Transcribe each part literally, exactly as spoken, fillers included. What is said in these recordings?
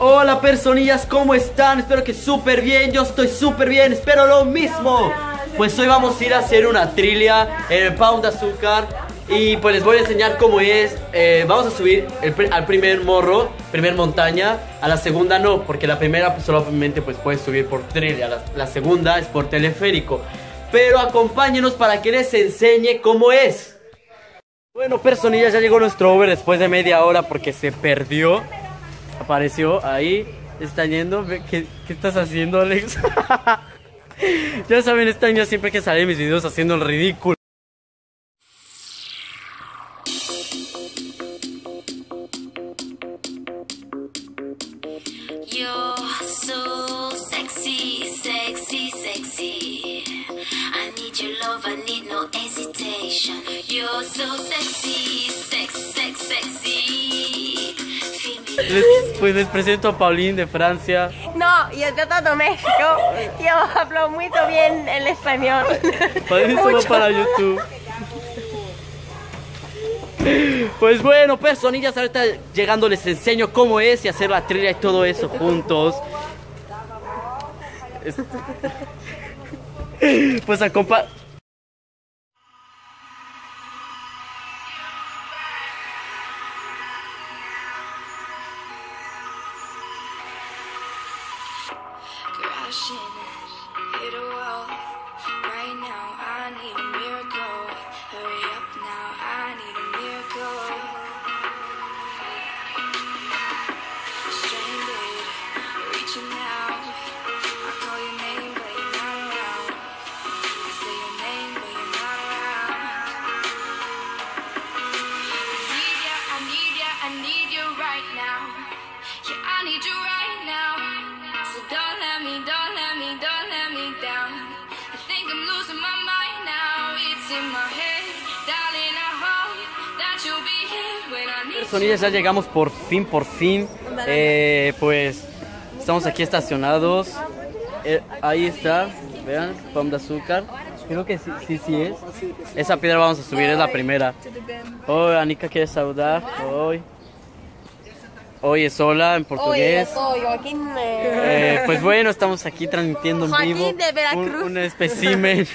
Hola personillas, ¿cómo están? Espero que súper bien, yo estoy súper bien, espero lo mismo. Pues hoy vamos a ir a hacer una trivia en el Pound de Azúcar. Y pues les voy a enseñar cómo es. eh, Vamos a subir el, al primer morro, primer montaña. A la segunda no, porque la primera pues, solamente pues, puedes subir por trivia. la, la segunda es por teleférico. Pero acompáñenos para que les enseñe cómo es. Bueno personillas, ya llegó nuestro Uber después de media hora porque se perdió. Apareció ahí, están yendo. ¿Qué, qué estás haciendo, Alex? Ya saben, esta niña siempre que sale en mis videos haciendo el ridículo. You're so sexy, sexy, sexy. I need your love, I need no hesitation. You're so sexy, sex, sex, sexy. Les, pues les presento a Pauline de Francia. No, yo de todo México. Yo hablo muy bien el español. Pauline solo para YouTube. Pues bueno, personillas, ahorita llegando les enseño cómo es y hacer la trivia y todo eso juntos. Es... Pues acompaña. Personillas, ya llegamos por fin, por fin. Eh, pues estamos aquí estacionados. Eh, ahí está, vean, Pound de Azúcar. Creo que sí, sí, sí es. Esa piedra vamos a subir, es la primera. Hoy, Anika quiere saludar. Hoy. Hoy es hola en portugués. Hoy Joaquín. Eh, pues bueno, estamos aquí transmitiendo en vivo. Joaquín de Veracruz. Un, un espécimen.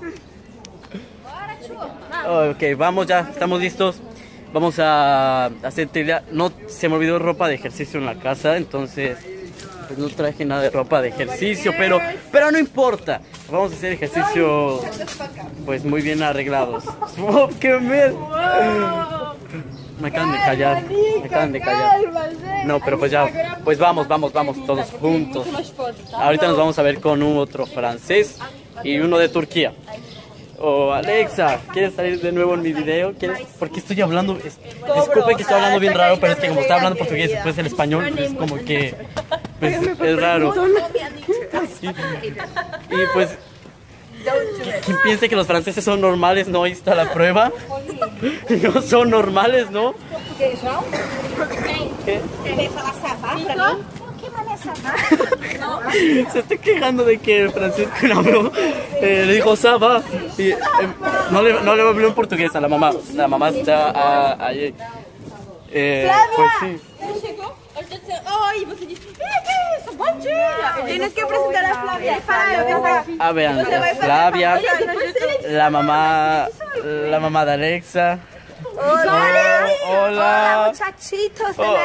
Ok, vamos ya, estamos listos. Vamos a hacer trivia. No se me olvidó ropa de ejercicio en la casa, entonces pues no traje nada de ropa de ejercicio, pero pero no importa. Vamos a hacer ejercicio pues muy bien arreglados. Oh, ¡qué miedo! Me acaban de callar, me acaban de callar. No, pero pues ya, pues vamos, vamos, vamos todos juntos. Ahorita nos vamos a ver con un otro francés y uno de Turquía. Oh, Alexa, ¿quieres salir de nuevo en mi video? ¿Quieres? Porque estoy hablando, es, disculpen que estoy hablando bien raro, pero es que como estoy hablando portugués y después el español, pues como que pues, es raro. Sí. Y pues, quien piense que los franceses son normales, no, ahí está la prueba. No son normales, ¿no? ¿Qué? Se está quejando de que el francés que no habló eh, le dijo ça va y eh, no, le, no le habló en portugués a la mamá. La mamá está allí. Eh, pues sí. Tienes que presentar a Flavia. Ah, vean, Flavia, la mamá, la mamá de Alexa. Hola, hola, hola muchachitos de oh.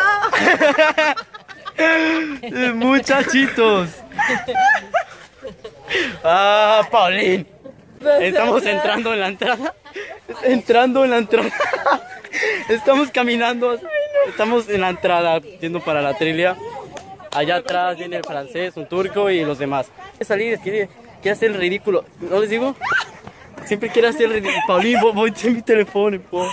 México. Muchachitos. Ah, Pauline. Estamos entrando en la entrada. Entrando en la entrada. Estamos caminando. Estamos en la entrada, yendo para la trivia. Allá atrás viene el francés, un turco y los demás. Quiere salir, quiere, quiere hacer el ridículo. ¿No les digo? Siempre quiere hacer el ridículo. Pauline, voy, voy a mi teléfono, po.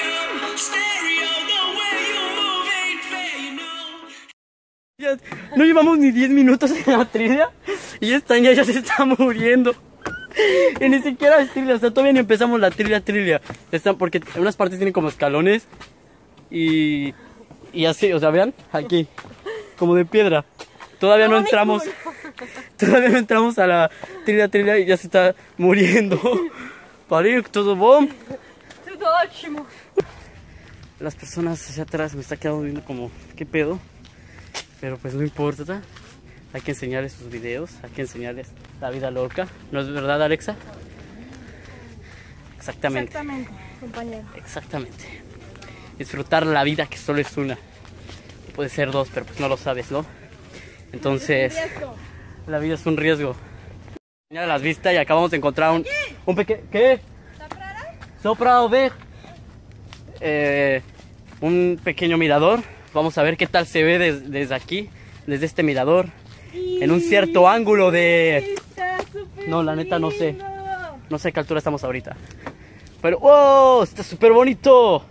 No lleva llevamos ni diez minutos en la trivia y esta niña ya se está muriendo. Y ni siquiera es trivia, o sea, todavía ni empezamos la trivia, trivia. Están, porque en unas partes tienen como escalones y, y así, o sea, vean, aquí, como de piedra. Todavía no entramos, todavía no entramos a la trivia, trivia y ya se está muriendo. Parir, todo bom. Todo ótimo. Las personas hacia atrás me está quedando viendo como, ¿qué pedo? Pero pues no importa. Hay que enseñarles sus videos, hay que enseñarles la vida loca. ¿No es verdad, Alexa? Exactamente. Exactamente, compañero. Exactamente. Disfrutar la vida que solo es una. Puede ser dos, pero pues no lo sabes, ¿no? Entonces, la vida es un riesgo. Enseñar las vistas y acabamos de encontrar un, un pequeño... ¿Qué? Sopra o ver. Eh, un pequeño mirador. Vamos a ver qué tal se ve des, desde aquí, desde este mirador. En un cierto ángulo de... No, la neta no sé. No sé a qué altura estamos ahorita. Pero, ¡wow! Está súper bonito.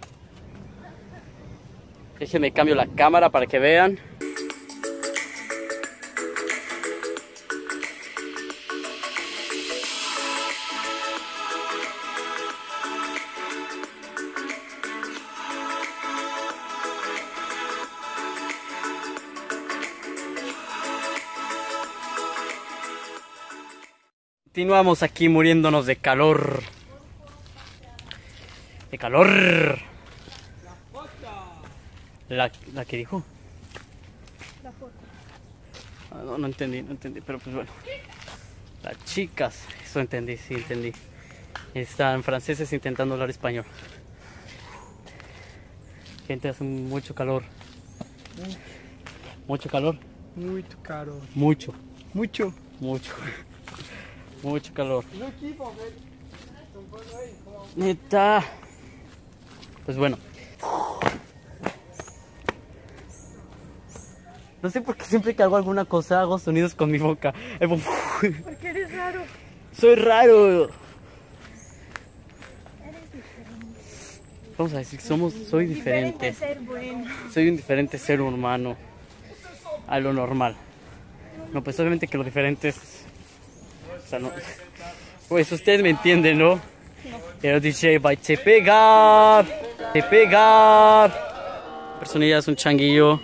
Déjenme cambio la cámara para que vean. Continuamos aquí muriéndonos de calor. De calor. La, la que dijo. La foto. Ah, no, no entendí, no entendí, pero pues bueno. Las chicas, eso entendí, sí entendí. Están franceses intentando hablar español. Gente, hace mucho calor. Mucho calor. Muy caro. Mucho, Mucho. mucho. Mucho calor. Neta. Pues bueno. No sé por qué siempre que hago alguna cosa hago sonidos con mi boca. Porque eres raro. Soy raro. Vamos a decir que somos, soy diferente. Ser bueno. Soy un diferente ser humano a lo normal. No, pues obviamente que lo diferente es... O sea, no... Pues ustedes me entienden, ¿no? El D J va a te pegar, te pegar. Personilla es un changuillo.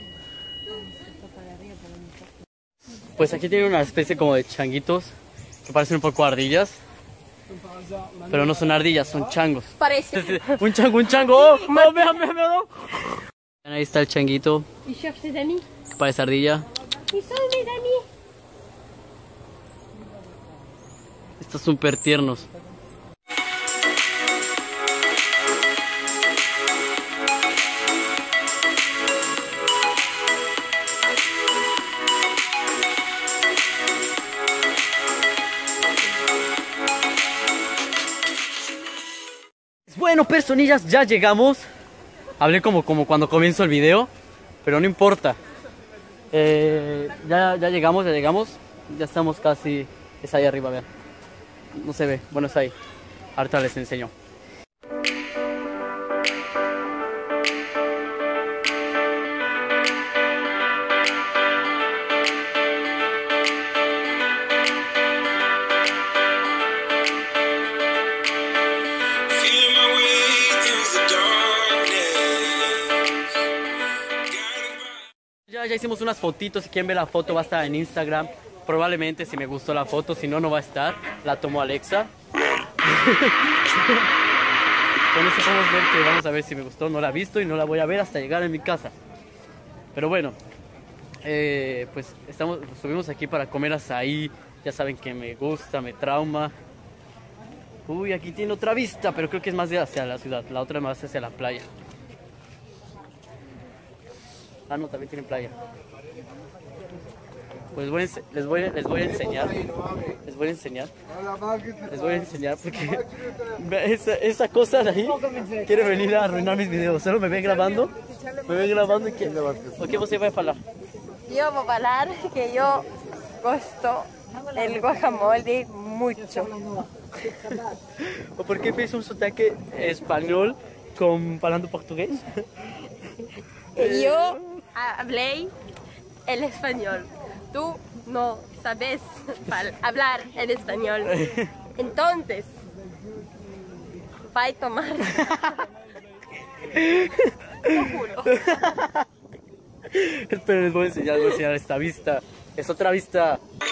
Pues aquí tiene una especie como de changuitos que parecen un poco ardillas. Pero no son ardillas, son changos. Parece. Un chango, un chango. ¡Oh! ¡Oh, vean, vean, vean! Ahí está el changuito. ¿Y cherche tes amis? Parece ardilla. ¿Y son mis amis? Están súper tiernos. Bueno, personillas, ya llegamos. Hablé como, como cuando comienzo el video, pero no importa. Eh, ya, ya llegamos, ya llegamos. Ya estamos casi... Es ahí arriba, vean. No se ve, bueno, es ahí. Ahorita les enseño. Ya, ya hicimos unas fotitos. Si quieren ver la foto va a estar en Instagram. Probablemente si me gustó la foto, si no, no va a estar. La tomó Alexa. Con eso podemos ver que vamos a ver si me gustó. No la he visto y no la voy a ver hasta llegar a mi casa. Pero bueno, eh, pues estamos, subimos aquí para comer azaí. Ya saben que me gusta, me trauma. Uy, aquí tiene otra vista, pero creo que es más de hacia la ciudad. La otra más hacia la playa. Ah, no, también tiene playa. Pues voy a, les, voy, les voy a enseñar. Les voy a enseñar. Les voy a enseñar porque esa, esa cosa de ahí quiere venir a arruinar mis videos. Solo me ve grabando. Me ve grabando y que... ¿O qué você vai falar? Yo voy a hablar que yo gosto el guacamole mucho. ¿O por qué fez un sotaque español con falando portugués? Yo hablé el español. tú no sabes fal- hablar en español. Entonces, va a tomar. Lo juro. Espera, les voy a enseñar, les voy a enseñar esta vista. Es otra vista